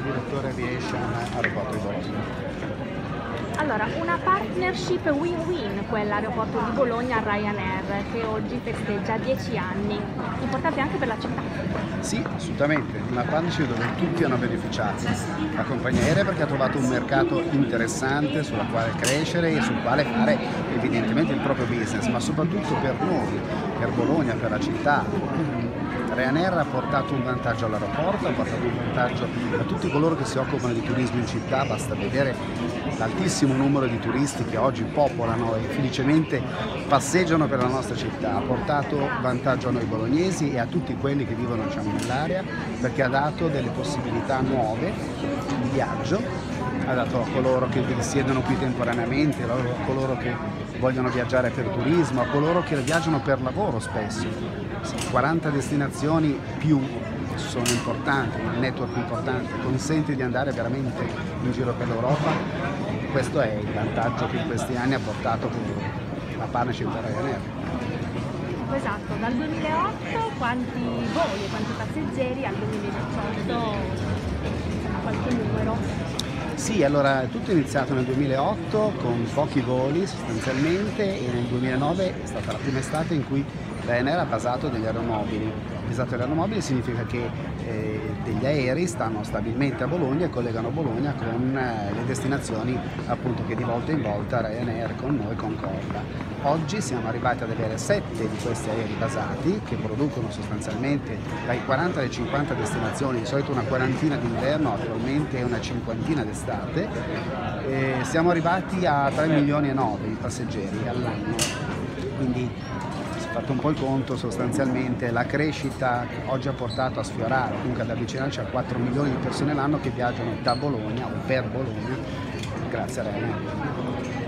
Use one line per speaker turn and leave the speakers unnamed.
direttore Aviation Aeroporto di Bologna.
Allora, una partnership win-win quella Aeroporto di Bologna Ryanair, che oggi festeggia 10 anni, importante anche per la città.
Sì, assolutamente, una partnership dove tutti hanno beneficiato. La compagnia aerea perché ha trovato un mercato interessante sulla quale crescere e sul quale fare evidentemente il proprio business, ma soprattutto per noi, per Bologna, per la città. Ryanair ha portato un vantaggio all'aeroporto, ha portato un vantaggio a tutti coloro che si occupano di turismo in città, basta vedere l'altissimo numero di turisti che oggi popolano e felicemente passeggiano per la nostra città. Ha portato vantaggio a noi bolognesi e a tutti quelli che vivono, diciamo, nell'area, perché ha dato delle possibilità nuove di viaggio, ha dato a coloro che risiedono qui temporaneamente, a coloro che vogliono viaggiare per turismo, a coloro che viaggiano per lavoro spesso. 40 destinazioni più sono importanti, un network importante, consente di andare veramente in giro per l'Europa. Questo è il vantaggio che in questi anni ha portato la partnership per Ryanair.
Esatto, dal 2008 quanti voli e quanti passeggeri, al 2018 insomma qualche numero.
Sì, allora tutto è iniziato nel 2008 con pochi voli sostanzialmente e nel 2009 è stata la prima estate in cui Ryanair ha basato degli aeromobili. Basato degli aeromobili significa che degli aerei stanno stabilmente a Bologna e collegano Bologna con le destinazioni appunto che di volta in volta Ryanair con noi concorda. Oggi siamo arrivati ad avere 7 di questi aerei basati che producono sostanzialmente dai 40 alle 50 destinazioni, di solito una quarantina d'inverno, attualmente una cinquantina d'estate. Siamo arrivati a 3 milioni e 9 di passeggeri all'anno, quindi fatto un po' il conto, sostanzialmente la crescita oggi ha portato a sfiorare, comunque ad avvicinarci a 4 milioni di persone l'anno che viaggiano da Bologna o per Bologna grazie a Ryanair.